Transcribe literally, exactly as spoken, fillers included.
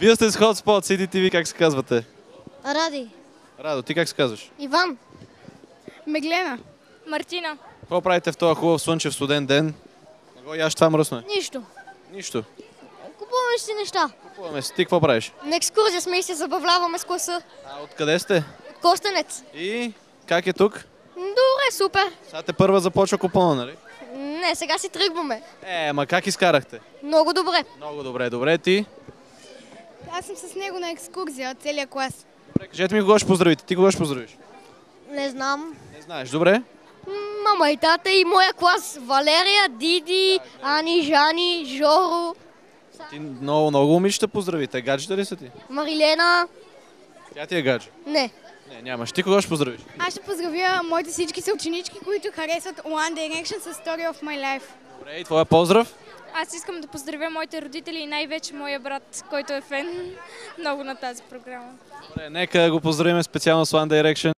Вие сте с Hotspot City ти ви, как се казвате? Ради. Радо, ти как се казваш? Иван. Меглена. Мартина. Какво правите в този хубав слънчев студен ден? Не го яш това мръсно е? Нищо. Нищо. Купуваме си неща. Купуваме си. Ти какво правиш? На екскурзия сме и се забавляваме с класа. А откъде сте? От Костенец. И как е тук? Добре, супер. Сега те първа започва купона, нали? Не, сега си тръгваме. Е, ама как изкарахте? Много добре. Много добре, добре ти. Аз съм с него на екскурзия от целия клас. Добре, кажете ми кого ще поздравите. Ти кого ще поздравиш? Не знам. Не знаеш, добре? Мама и тата и моя клас. Валерия, Диди, Ани, Жани, Жоро, Ти много, много момичета поздрави. Те гаджета ли са ти? Марилена. Тя ти е гадже. Не. Не, нямаш. Ти кого ще поздравиш? Аз ще поздравя моите всички съученички, които харесват One Direction с Story of My Life. Добре, и твоя поздрав? Аз искам да поздравя моите родители и най-вече моя брат, който е фен много на тази програма. Добре, нека го поздравим специално с One Direction.